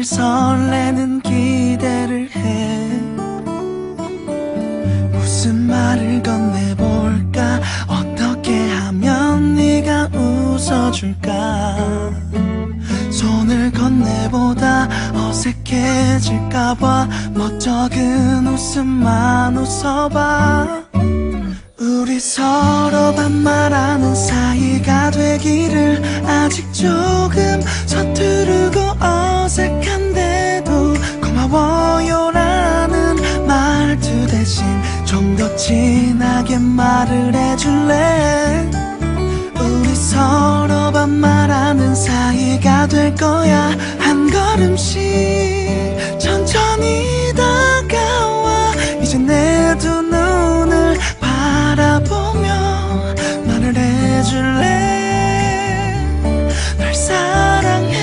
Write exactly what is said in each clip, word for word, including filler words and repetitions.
설레는 기대를 해. 무슨 말을 건네볼까? 어떻게 하면 네가 웃어줄까? 손을 건네보다 어색해질까봐 멋쩍은 웃음만 웃어봐. 우리 서로 반말하는 사이가 되기를. 아직 조금 서투르고 어색한데도 고마워요라는 말투 대신 좀 더 진하게 말을 해줄래? 우리 서로 반말하는 사이가 될 거야. 한 걸음씩 천천히 다가와. 이제 내 두 눈을 바라보며 말을 해줄래? 널 사랑해.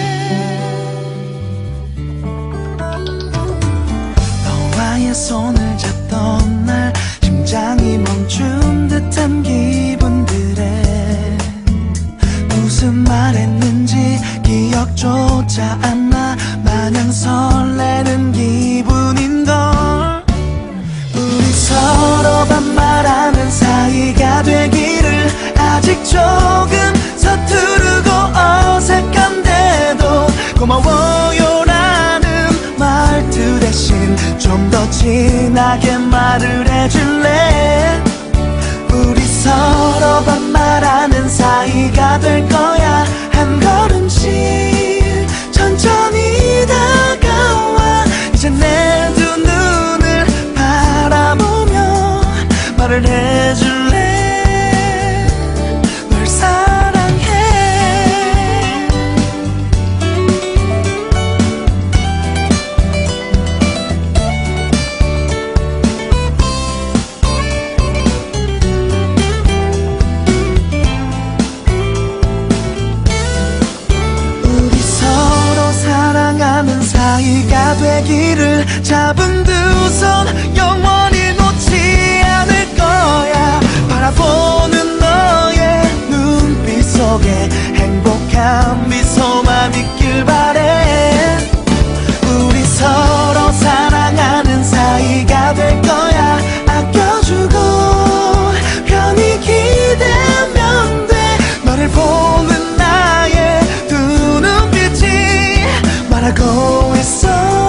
너와의 손을 잡던 날 심장이 멈춘 듯한 기분들에 무슨 말했는지 기억조차 안 나. 마냥 설레는 기분인걸. 우리 서로 반말하는 사이가 되기를. 아직 조금 서투르고 어색한데도 고마워요라는 말투 대신 좀 더 진하게 말을 해줄래? 우리 서로 반말하는 사이가 될 거야. 한 걸음씩 천천히 다가와. 이제 내 두 눈을 바라보며 말을 해줄래? 널 사랑해. 우리 서로 사랑하는 사이가 되기를. 잡은 두 손 영원히 놓지 않을 거야. 바라보는 너의 눈빛 속에 행복한 미소만 있길 바래. 우리 서로 사랑하는 사이가 될 거야. 아껴주고 편히 기대면 돼. 너를 보는 나의 두 눈빛이 말하고 있어.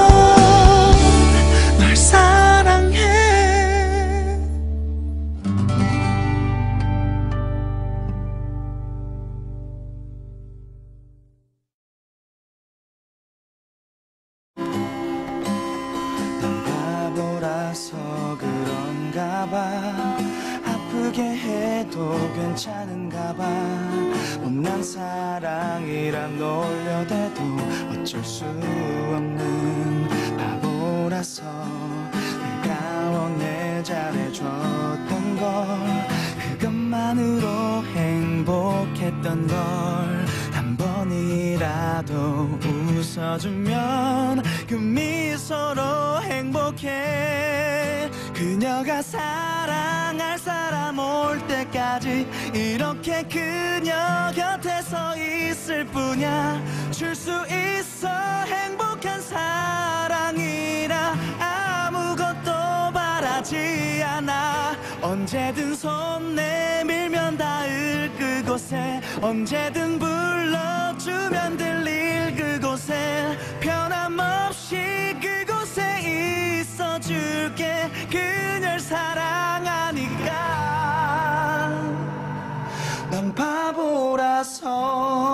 널 사랑해. 난 바보라서 그런가 봐. 아프게 해도 괜찮은가 봐. 못난 사랑이란 놀려대도 어쩔 수 없는 바보라서 내가 원해 잘해줬던 걸 그것만으로 행복했던 걸 한 번이라도 웃어주면 그 미소로 행복해. 그녀가 사랑할 사람 올 때까지 이렇게 그녀 곁에 서 있을 뿐이야. 줄 수 있어 행복한 사랑이라 아무것도 바라지 않아. 언제든 손 내밀면 닿을 그곳에 언제든 불러주면 들릴 그곳에 변함없이 그곳에 있어줄게. 그녀를 사랑하니까. 난 바보라서